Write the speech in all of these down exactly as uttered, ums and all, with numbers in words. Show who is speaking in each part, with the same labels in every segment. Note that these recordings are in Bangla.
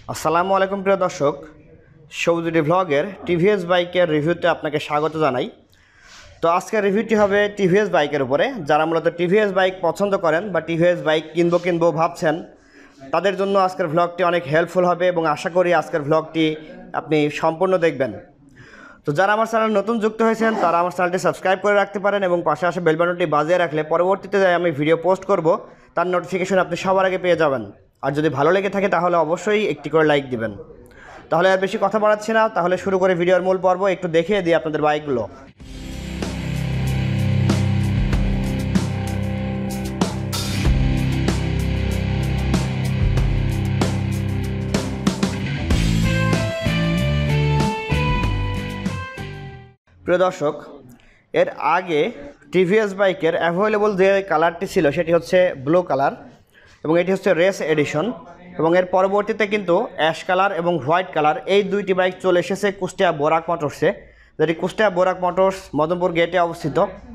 Speaker 1: আসসালামু আলাইকুম প্রিয় দর্শক, সৌজুরি ভ্লগের টিভিএস বাইকের রিভিউতে আপনাকে স্বাগত জানাই। তো আজকের রিভিউটি হবে টিভিএস বাইকের উপরে। যারা মূলত টিভিএস বাইক পছন্দ করেন বা টিভিএস বাইক কিনবো কিনবো ভাবছেন, তাদের জন্য আজকের ভ্লগটি অনেক হেল্পফুল হবে এবং আশা করি আজকের ভ্লগটি আপনি সম্পূর্ণ দেখবেন। তো যারা আমার চ্যানেল নতুন যুক্ত হয়েছেন তারা আমার চ্যানেলটি সাবস্ক্রাইব করে রাখতে পারেন এবং পাশে আসে বেল বাটনটি বাজিয়ে রাখলে পরবর্তীতে আমি ভিডিও পোস্ট করব তার নোটিফিকেশন আপনি সবার আগে পেয়ে যাবেন। আর যদি ভালো লেগে থাকে তাহলে অবশ্যই একটি করে লাইক দিবেন। তাহলে আর বেশি কথা বাড়াচ্ছি না, তাহলে শুরু করে ভিডিওর মূল পর্ব। একটু দেখিয়ে দিই আপনাদের বাইকগুলো। প্রিয় দর্শক, এর আগে টিভিএস বাইকের অ্যাভেলেবল যে কালারটি ছিল সেটি হচ্ছে ব্লু কালার এবং এটি হচ্ছে রেস এডিশন, এবং এর পরবর্তীতে কিন্তু অ্যাশ কালার এবং হোয়াইট কালার এই দুইটি বাইক চলে এসেছে কুষ্টিয়া বোরাক মোটরসে, যেটি কুষ্টিয়া বোরাক মোটরস মদনপুর গেটে অবস্থিত।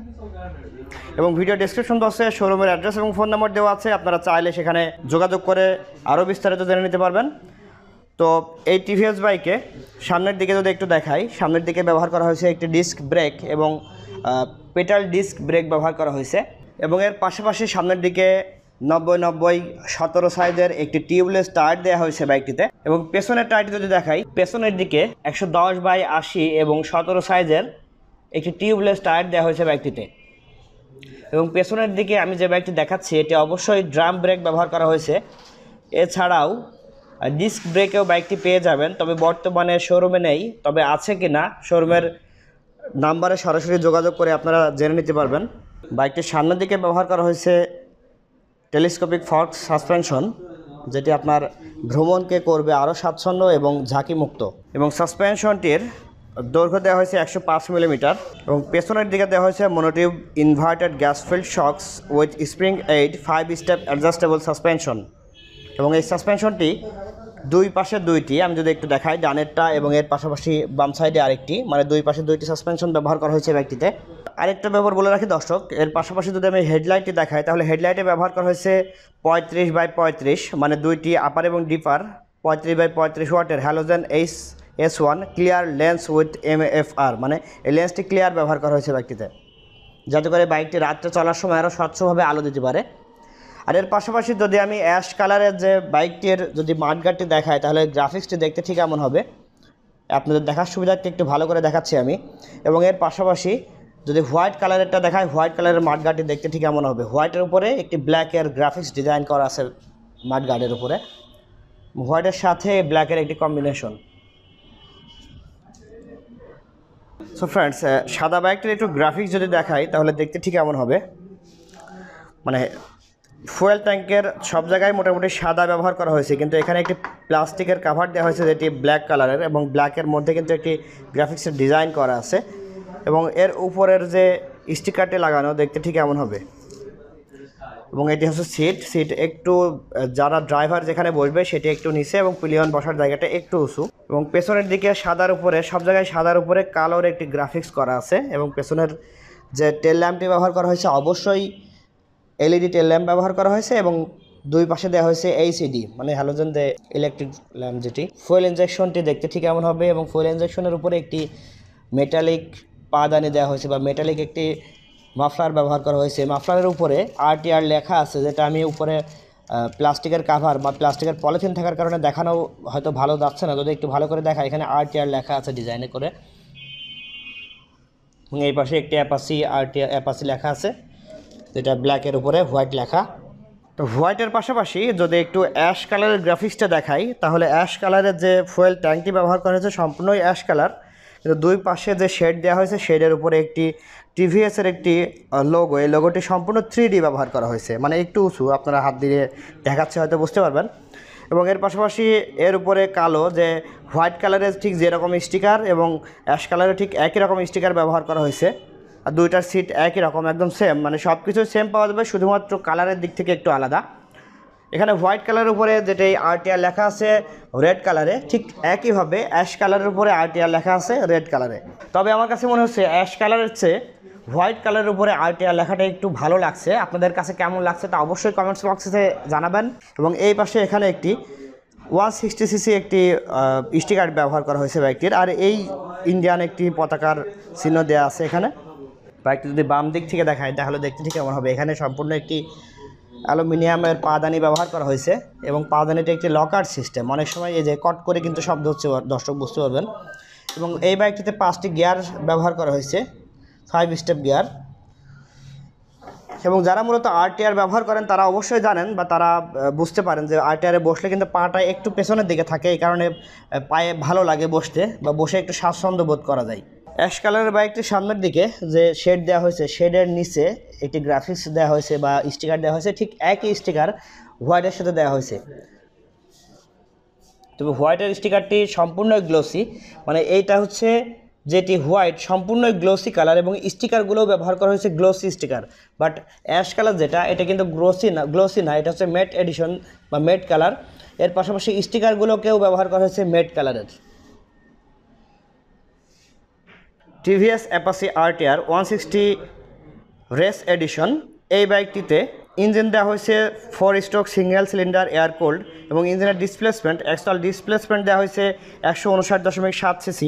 Speaker 1: এবং ভিডিও ডেসক্রিপশন বক্সে শোরুমের অ্যাড্রেস এবং ফোন নাম্বার দেওয়া আছে, আপনারা চাইলে সেখানে যোগাযোগ করে আরও বিস্তারিত জেনে নিতে পারবেন। তো এই টিভিএস বাইকে সামনের দিকে যদি একটু দেখাই, সামনের দিকে ব্যবহার করা হয়েছে একটি ডিস্ক ব্রেক এবং পেটাল ডিস্ক ব্রেক ব্যবহার করা হয়েছে, এবং এর পাশাপাশি সামনের দিকে নব্বই নব্বই সতেরো সাইজের একটি টিউবলেস টায়ার দেওয়া হয়েছে বাইকটিতে। এবং পেছনের টায়ারটি যদি দেখাই, পেছনের দিকে একশো দশ বাই আশি এবং সতেরো সাইজের একটি টিউবলেস টায়ার দেওয়া হয়েছে বাইকটিতে। এবং পেছনের দিকে আমি যে বাইকটি দেখাচ্ছি এটি অবশ্যই ড্রাম ব্রেক ব্যবহার করা হয়েছে। এছাড়াও ডিস্ক ব্রেকেও বাইকটি পেয়ে যাবেন, তবে বর্তমানে শোরুমে নেই, তবে আছে কি না শোরুমের নাম্বারে সরাসরি যোগাযোগ করে আপনারা জেনে নিতে পারবেন। বাইকটির সামনের দিকে ব্যবহার করা হয়েছে টেলিস্কোপিক ফর্ক সাসপেনশন, যেটি আপনার ভ্রমণকে করবে আরও স্বাচ্ছন্দ্য এবং ঝাঁকিমুক্ত। এবং সাসপেনশনটির দৈর্ঘ্য দেওয়া হয়েছে একশো পাঁচ মিলিমিটার এবং পেছনের দিকে দেওয়া হয়েছে monotube inverted gas filled shocks with spring aid five step adjustable suspension. এবং এই সাসপেনশনটি দুই পাশে দুইটি, আমি যদি একটু দেখাই, ডানেরটা এবং এর পাশাপাশি বাম সাইডে আরেকটি, মানে দুই পাশে দুইটি সাসপেনশন ব্যবহার করা হয়েছে বাইকটিতে। আরেকটা ব্যবহার বলে রাখি দর্শক, এর পাশাপাশি যদি আমি হেডলাইটটি দেখাই তাহলে হেডলাইটে ব্যবহার করা হয়েছে পঁয়ত্রিশ বাই পঁয়ত্রিশ, মানে দুইটি আপার এবং ডিপার পঁয়ত্রিশ বাই পঁয়ত্রিশ ওয়াটের halogen H S one clear lens with M F R, মানে এই লেন্সটি ক্লিয়ার ব্যবহার করা হয়েছে বাইকটিতে, যাতে করে বাইকটি রাত্রে চলার সময় আরও স্বচ্ছভাবে আলো দিতে পারে। আর এর পাশাপাশি যদি আমি অ্যাশ কালারের যে বাইকটির যদি মাঠগাটটি দেখাই তাহলে গ্রাফিক্সটি দেখতে ঠিক এমন হবে। আপনাদের দেখার সুবিধার্থে একটু ভালো করে দেখাচ্ছি আমি। এবং এর পাশাপাশি যদি হোয়াইট কালারেরটা দেখাই, হোয়াইট কালারের মাঠগাটটি দেখতে ঠিক এমন হবে। হোয়াইটের উপরে একটি ব্ল্যাকের গ্রাফিক্স ডিজাইন করা আছে মাঠগার্ডের উপরে, হোয়াইটের সাথে ব্ল্যাকের একটি কম্বিনেশন। সো ফ্রেন্ডস, সাদা বাইকটির একটু গ্রাফিক্স যদি দেখাই তাহলে দেখতে ঠিক এমন হবে। মানে ফুয়েল ট্যাঙ্কের সব জায়গায় মোটামুটি সাদা ব্যবহার করা হয়েছে, কিন্তু এখানে একটি প্লাস্টিকের কাভার দেওয়া হয়েছে যেটি ব্ল্যাক কালারের, এবং ব্ল্যাকের মধ্যে কিন্তু একটি গ্রাফিক্সের ডিজাইন করা আছে। এবং এর উপরের যে স্টিকারটি লাগানো দেখতে ঠিক এমন হবে। এবং এটি হচ্ছে সিট সিট একটু যারা ড্রাইভার যেখানে বসবে সেটি একটু নিচে এবং পিলিয়ন বসার জায়গাটা একটু উঁচু। এবং পেছনের দিকে সাদার উপরে সব জায়গায় সাদার উপরে কালোর একটি গ্রাফিক্স করা আছে। এবং পেছনের যে টেল ল্যাম্পটি ব্যবহার করা হয়েছে অবশ্যই এলইডি টেল ল্যাম্প ব্যবহার করা হয়েছে, এবং দুই পাশে দেওয়া হয়েছে এইচইডি, মানে হ্যালোজেন দে ইলেকট্রিক ল্যাম্প, যেটি ফুয়েল ইনজেকশনটি দেখতে ঠিক এমন হবে। এবং ফুয়েল ইনজেকশনের উপরে একটি মেটালিক পাদানি দেওয়া হয়েছে বা মেটালিক একটি মাফলার ব্যবহার করা হয়েছে। মাফলারের উপরে আরটিআর লেখা আছে, যেটা আমি উপরে প্লাস্টিকের কাভার বা প্লাস্টিকের পলিথিন থাকার কারণে দেখানো হয়তো ভালো যাচ্ছে না, যদি একটু ভালো করে দেখা, এখানে আরটিআর লেখা আছে ডিজাইনে করে। এই পাশে একটি অ্যাপাসি আরটিআর অ্যাপাসি লেখা আছে, যেটা ব্ল্যাকের উপরে হোয়াইট লেখা। তো হোয়াইটের পাশাপাশি যদি একটু অ্যাশ কালারের গ্রাফিক্সটা দেখাই তাহলে অ্যাশ কালারের যে ফুয়েল ট্যাঙ্কটি ব্যবহার করা হয়েছে সম্পূর্ণই অ্যাশ কালার, কিন্তু দুই পাশে যে শেড দেওয়া হয়েছে শেডের উপরে একটি টিভিএসের একটি লোগো, এই লোগোটি সম্পূর্ণ থ্রি ডি ব্যবহার করা হয়েছে, মানে একটু উঁচু, আপনারা হাত দিয়ে দেখাচ্ছে হয়তো বুঝতে পারবেন। এবং এর পাশাপাশি এর উপরে কালো যে হোয়াইট কালারের ঠিক যেরকম স্টিকার এবং অ্যাশ কালারের ঠিক একই রকম স্টিকার ব্যবহার করা হয়েছে। আর দুইটার সিট একই রকম, একদম সেম, মানে সব কিছু সেম পাওয়া যাবে, শুধুমাত্র কালারের দিক থেকে একটু আলাদা। এখানে হোয়াইট কালারের উপরে যেটাই আরটিআর লেখা আছে রেড কালারে, ঠিক একইভাবে অ্যাশ কালারের উপরে আরটিআর লেখা আছে রেড কালারে। তবে আমার কাছে মনে হচ্ছে অ্যাশ কালারের চেয়ে হোয়াইট কালারের উপরে আরটিআর লেখাটা একটু ভালো লাগছে। আপনাদের কাছে কেমন লাগছে তা অবশ্যই কমেন্টস বক্সে জানাবেন। এবং এই পাশে এখানে একটি ওয়ান সিক্সটি সিসি একটি স্টিকার ব্যবহার করা হয়েছে বাইকটির, আর এই ইন্ডিয়ান একটি পতাকার চিহ্ন দেওয়া আছে এখানে। বাইকটি যদি বাম দিক থেকে দেখায় তাহলে দেখতে ঠিক কেমন হবে। এখানে সম্পূর্ণ একটি অ্যালুমিনিয়ামের পাদানি ব্যবহার করা হয়েছে এবং পাদানিটি একটি লকার সিস্টেম। অনেক সময় এই যে কট করে কিন্তু শব্দ হচ্ছে, দর্শক বুঝতে পারবেন। এবং এই বাইকটিতে পাঁচটি গিয়ার ব্যবহার করা হয়েছে, ফাইভ স্টেপ গিয়ার। এবং যারা মূলত আরটিআর ব্যবহার করেন তারা অবশ্যই জানেন বা তারা বুঝতে পারেন যে আরটিআরে বসলে কিন্তু পাটা একটু পেছনের দিকে থাকে, এই কারণে পায়ে ভালো লাগে বসতে বা বসে একটু স্বাচ্ছন্দ্য বোধ করা যায়। অ্যাশ কালারের বাইকটির সামনের দিকে যে শেড দেওয়া হয়েছে, শেডের নিচে একটি গ্রাফিক্স দেওয়া হয়েছে বা স্টিকার দেওয়া হয়েছে, ঠিক একই স্টিকার হোয়াইটের সাথে দেওয়া হয়েছে। তবে হোয়াইটের স্টিকারটি সম্পূর্ণ গ্লোসি, মানে এইটা হচ্ছে যেটি হোয়াইট সম্পূর্ণ গ্লোসি কালার এবং স্টিকারগুলোও ব্যবহার করা হয়েছে glossy sticker. But ash colour যেটা, এটা কিন্তু গ্লোসি না, গ্লোসি না, এটা হচ্ছে ম্যাট এডিশন বা ম্যাট কালার। এর পাশাপাশি স্টিকারগুলোকেও ব্যবহার করা হয়েছে ম্যাট কালারের। TVS Apache RTR one sixty race edition, এই বাইকটিতে ইঞ্জিন দেওয়া হয়েছে four stroke single cylinder air cold এবং ইঞ্জিনের ডিসপ্লেসমেন্ট, অ্যাকচুয়াল ডিসপ্লেসমেন্ট দেওয়া হয়েছে একশো উনষাট দশমিক সাত সিসি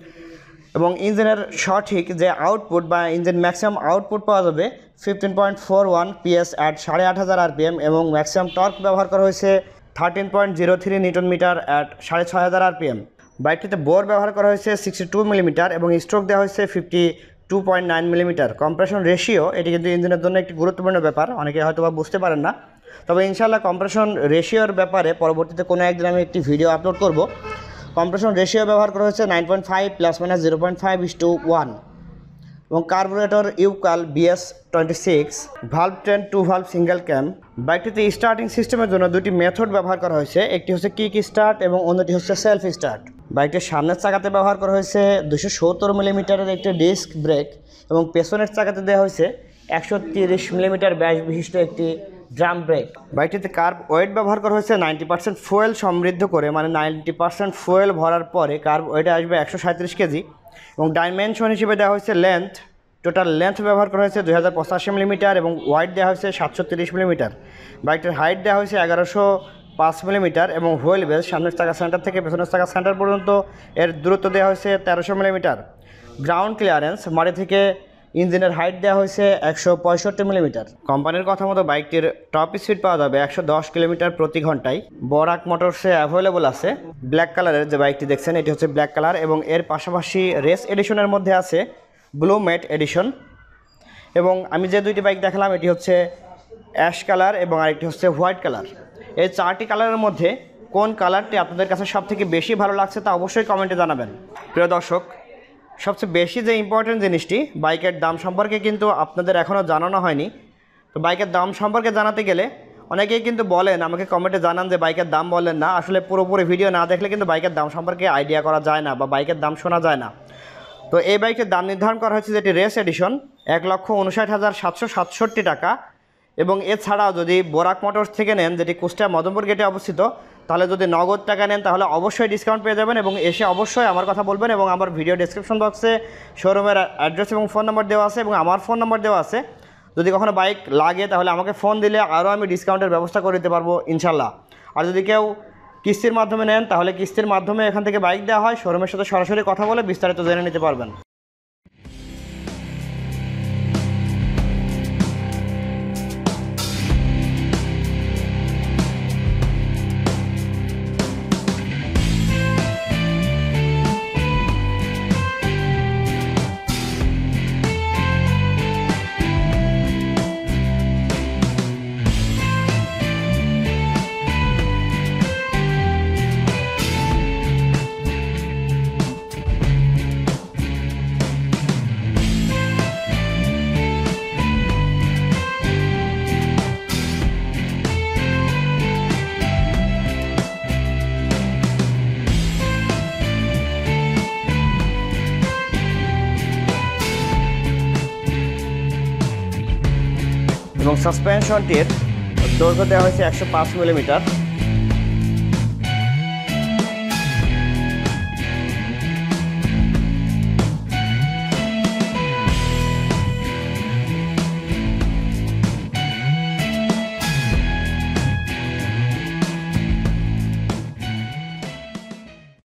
Speaker 1: এবং ইঞ্জিনের সঠিক যে আউটপুট বা ইঞ্জিন ম্যাক্সিমাম আউটপুট পাওয়া যাবে fifteen point four one PS at সাড়ে আট হাজার আরপিএম এবং ম্যাক্সিমাম টর্ক ব্যবহার করা হয়েছে thirteen point zero three newton metre at সাড়ে ছয় হাজার আরপিএম। বাইকটিতে বোর ব্যবহার করা হয়েছে সিক্সটি টু মিলিমিটার এবং স্ট্রোক দেওয়া হয়েছে fifty two point nine millimetre. Compression ratio, এটি কিন্তু ইঞ্জিনের জন্য একটি গুরুত্বপূর্ণ ব্যাপার, অনেকে হয়তো বা বুঝতে পারেন না। তবে ইনশাআল্লাহ কম্প্রেশন রেশিওর ব্যাপারে পরবর্তীতে কোনো একদিন আমি একটি ভিডিও আপলোড করব। কম্প্রেশন রেশিও ব্যবহার করা হয়েছে nine point five plus minus zero point five is to one এবং carburettor UCAL BS twenty six, valve ten two valve single cam. বাইকটিতে স্টার্টিং সিস্টেমের জন্য দুটি মেথড ব্যবহার করা হয়েছে, একটি হচ্ছে কিক স্টার্ট এবং অন্যটি হচ্ছে সেলফ স্টার্ট। বাইকটির সামনের চাকাতে ব্যবহার করা হয়েছে দুশো সত্তর মিলিমিটারের একটি ডিস্ক ব্রেক এবং পেছনের চাকাতে দেওয়া হয়েছে একশো তিরিশ মিলিমিটার ব্যাস বিশিষ্ট একটি ড্রাম ব্রেক। বাইকটিতে কার্ব ওয়েট ব্যবহার করা হয়েছে নাইনটি পার্সেন্ট ফুয়েল সমৃদ্ধ করে, মানে নাইনটি পার্সেন্ট ফুয়েল ভরার পরে কার্ব ওয়েটে আসবে একশো সাঁত্রিশ কেজি এবং ডাইমেনশন হিসেবে দেওয়া হয়েছে লেন্থ, টোটাল লেন্থ ব্যবহার করা হয়েছে দুই হাজার পঁচাশি মিলিমিটার এবং ওয়াইড দেওয়া হয়েছে সাতশো তিরিশ মিলিমিটার। বাইকটির হাইট দেওয়া হয়েছে এগারোশো পাঁচ মিলিমিটার এবং হুইল বেস সামনের চাকা সেন্টার থেকে পেছনের চাকা সেন্টার পর্যন্ত এর দূরত্ব দেওয়া হয়েছে তেরোশো মিলিমিটার। গ্রাউন্ড ক্লিয়ারেন্স মাটি থেকে ইঞ্জিনের হাইট দেওয়া হয়েছে একশো পঁয়ষট্টি মিলিমিটার। কোম্পানির কথা মতো বাইকটির টপ স্পিড পাওয়া যাবে একশো দশ কিলোমিটার প্রতি ঘন্টায়। বরাক মোটরসে অ্যাভেলেবল আছে ব্ল্যাক কালারের যে বাইকটি দেখছেন, এটি হচ্ছে ব্ল্যাক কালার এবং এর পাশাপাশি রেস এডিশনের মধ্যে আছে ব্লু ম্যাট এডিশন। এবং আমি যে দুইটি বাইক দেখালাম এটি হচ্ছে অ্যাশ কালার এবং আরেকটি হচ্ছে হোয়াইট কালার। এই চারটি কালারের মধ্যে কোন কালারটি আপনাদের কাছে সবথেকে বেশি ভালো লাগছে তা অবশ্যই কমেন্টে জানাবেন। প্রিয় দর্শক, সবচেয়ে বেশি যে ইম্পর্টেন্ট জিনিসটি, বাইকের দাম সম্পর্কে কিন্তু আপনাদের এখনও জানানো হয়নি। তো বাইকের দাম সম্পর্কে জানাতে গেলে অনেকেই কিন্তু বলেন, আমাকে কমেন্টে জানান যে বাইকের দাম বলেন না। আসলে পুরোপুরি ভিডিও না দেখলে কিন্তু বাইকের দাম সম্পর্কে আইডিয়া করা যায় না বা বাইকের দাম শোনা যায় না। তো এই বাইকের দাম নির্ধারণ করা হয়েছে যেটি রেস এডিশন, এক লক্ষ উনষাট হাজার সাতশো সাতষট্টি টাকা। এবং এছাড়াও যদি বোরাক মোটরস থেকে নেন, যেটি কুষ্টিয়া মদনপুর গেটে অবস্থিত, তাহলে যদি নগদ টাকা নেন তাহলে অবশ্যই ডিসকাউন্ট পেয়ে যাবেন এবং এসে অবশ্যই আমার কথা বলবেন। এবং আমার ভিডিও ডেসক্রিপশন বক্সে শোরুমের অ্যাড্রেস এবং ফোন নাম্বার দেওয়া আছে এবং আমার ফোন নাম্বার দেওয়া আছে। যদি কখনো বাইক লাগে তাহলে আমাকে ফোন দিলে আরও আমি ডিসকাউন্টের ব্যবস্থা করে দিতে পারবো ইনশাল্লাহ। আর যদি কেউ কিস্তির মাধ্যমে নেন তাহলে কিস্তির মাধ্যমে এখান থেকে বাইক দেওয়া হয়, শোরুমের সাথে সরাসরি কথা বলে বিস্তারিত জেনে নিতে পারবেন। এবং সাসপেনশনটির দৈর্ঘ্য দেওয়া হয়েছে একশো পাঁচ মিলিমিটার।